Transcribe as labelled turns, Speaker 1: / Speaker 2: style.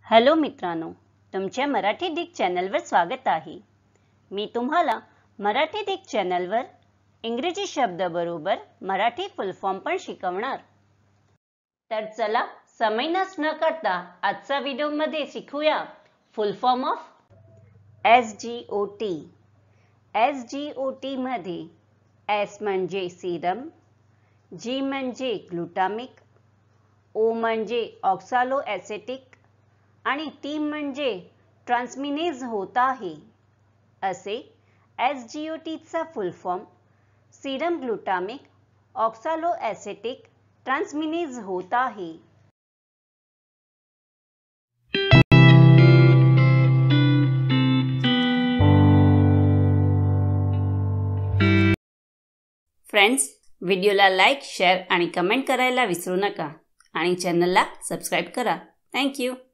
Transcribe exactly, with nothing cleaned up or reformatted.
Speaker 1: Hello मित्रांनो, तुमच्या Marathi Dick चॅनलवर स्वागत आहे। मी तुम्हाला मराठी डिक चॅनलवर इंग्रजी शब्द बरोबर मराठी फुल फॉर्म पण शिकवणार। तर चला समय नष्ट न करता आजच्या व्हिडिओमध्ये शिकूया full form of S G O T. S G O T मध्ये एस म्हणजे सीरम, जी म्हणजे ग्लुटामिक, ओ म्हणजे ऑक्सॅलोएसिटिक आणि टी म्हणजे ट्रान्समिनेज होत आहे। असे एस जी ओ टी चा फुल फॉर्म सीरम ग्लुटामिक ऑक्सॅलोएसिटिक ट्रान्समिनेज होत आहे। फ्रेंड्स, व्हिडिओला लाईक, शेअर आणि कमेंट करायला विसरू नका आणि चॅनलला सबस्क्राइब करा। Thank you.